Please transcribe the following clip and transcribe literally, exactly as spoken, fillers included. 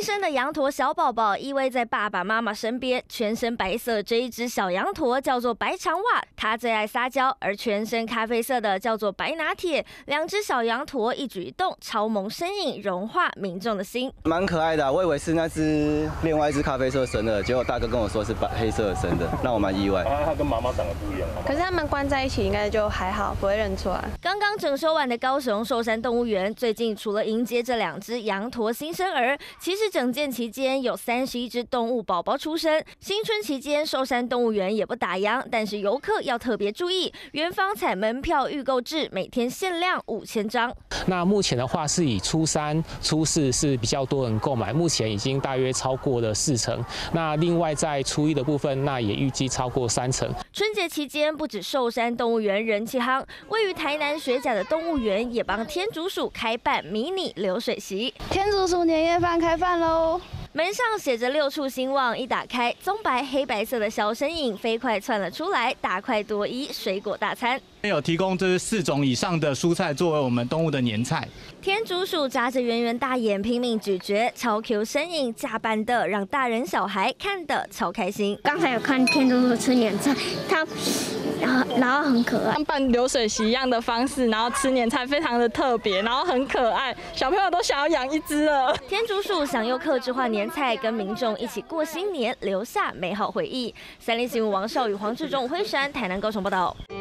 生的羊驼小宝宝依偎在爸爸妈妈身边，全身白色这一只小羊驼叫做白长袜，它最爱撒娇；而全身咖啡色的叫做白拿铁。两只小羊驼一举一动超萌身影，融化民众的心。 蛮可爱的、啊，我以为是那只另外一只咖啡色生的，结果大哥跟我说是白黑色生的，让我蛮意外。 啊，它跟妈妈长得不一样。 可是他们关在一起应该就还好，不会认出来。 刚刚整修完的高雄寿山动物园，最近除了迎接这两只羊驼新生儿，其实整建期间有三十一只动物宝宝出生。新春期间，寿山动物园也不打烊，但是游客要特别注意，园方采门票预购制，每天限量五千张。 那目前的话是以初三、初四是比较多人购买，目前已经大约超过了四成。那另外在初一的部分，那也预计超过三成。 春节期间，不止寿山动物园人气夯，位于台南学甲的动物园也帮天竺鼠开办迷你流水席。 天竺鼠年夜饭开饭喽！ 门上写着六畜兴旺，一打开，棕白黑白色的小身影飞快窜了出来，大快朵颐水果大餐。 有提供这四种以上的蔬菜作为我们动物的年菜。 天竺鼠眨着圆圆大眼拼命咀嚼，超 Q 身影假扮的让大人小孩看得超开心。 刚才有看天竺鼠吃年菜，它然后然后很可爱， 像办流水席一样的方式，然后吃年菜非常的特别，然后很可爱，小朋友都想要养一只了。 天竺鼠享用客制化年菜，跟民众一起过新年，留下美好回忆。三立新闻王少宇、黄志忠、辉山，台南高雄报道。